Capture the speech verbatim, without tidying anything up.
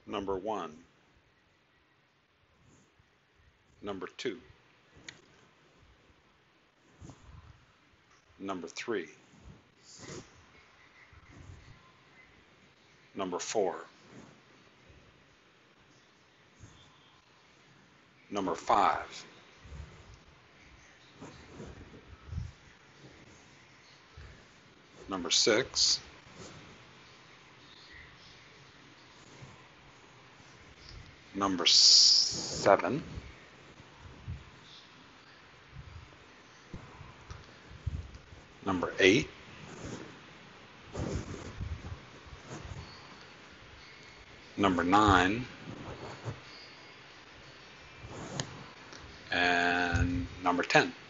number one, number two, number three, number four, number five, number six, number seven, number eight, number nine, and number ten.